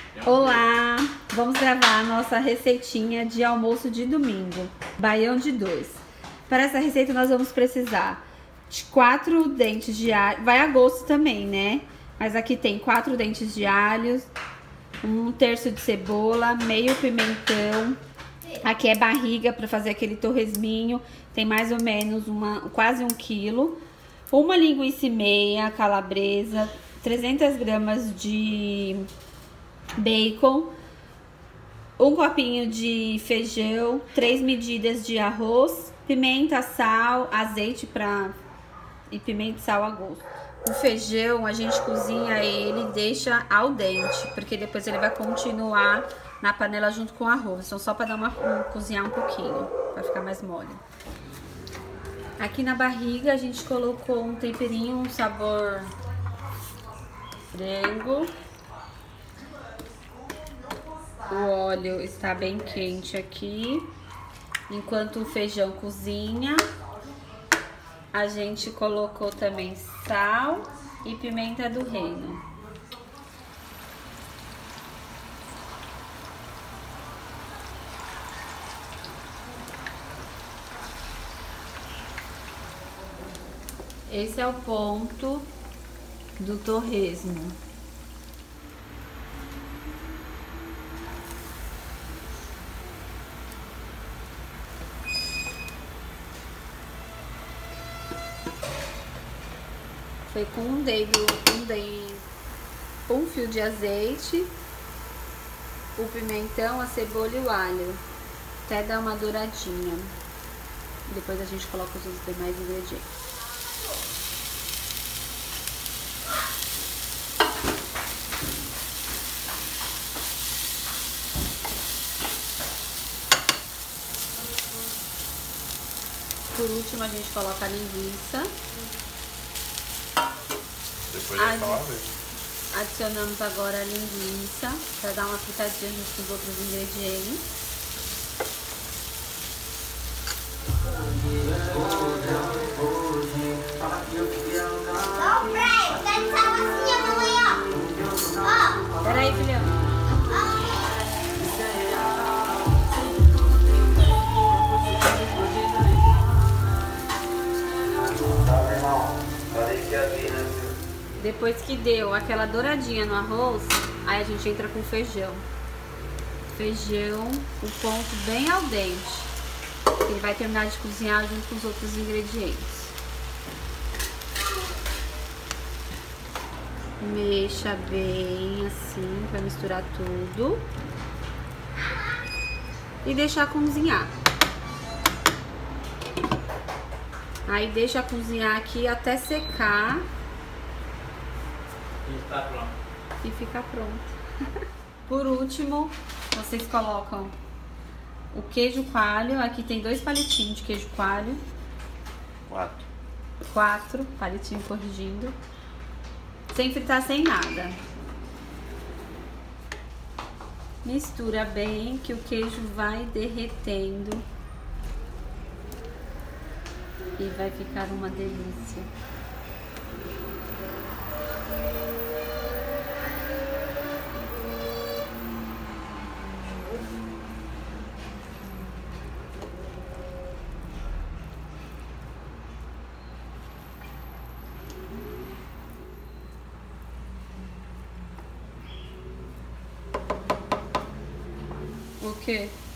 Olá! Vamos gravar a nossa receitinha de almoço de domingo, baião de 2. Para essa receita nós vamos precisar de 4 dentes de alho, vai a gosto também, né? Mas aqui tem 4 dentes de alho, 1/3 de cebola, meio pimentão. Aqui é barriga para fazer aquele torresminho, tem mais ou menos quase 1 quilo. Uma linguiça e meia calabresa, 300 gramas de bacon, 1 copinho de feijão, 3 medidas de arroz, pimenta, sal, azeite e pimenta e sal a gosto. O feijão a gente cozinha ele e deixa al dente, porque depois ele vai continuar na panela junto com o arroz. Então só para cozinhar um pouquinho, para ficar mais mole. Aqui na barriga a gente colocou um temperinho, um sabor frango. O óleo está bem quente aqui. Enquanto o feijão cozinha, a gente colocou também sal e pimenta do reino. Esse é o ponto do torresmo. Foi com um fio de azeite, o pimentão, a cebola e o alho, até dar uma douradinha. Depois a gente coloca os outros demais ingredientes. Por último a gente coloca a linguiça. Depois adicionamos agora a linguiça para dar uma fritadinha junto com os outros ingredientes. Peraí, filhão. Depois que deu aquela douradinha no arroz, aí a gente entra com o feijão. Feijão, o ponto bem al dente. Ele vai terminar de cozinhar junto com os outros ingredientes. Mexa bem assim, para misturar tudo. E deixar cozinhar. Aí deixa cozinhar aqui até secar. E tá pronto. E fica pronto. Por último, vocês colocam o queijo coalho. Aqui tem 2 palitinhos de queijo coalho. 4 palitinhos, corrigindo. Sem fritar, sem nada. Mistura bem que o queijo vai derretendo. E vai ficar uma delícia. O quê?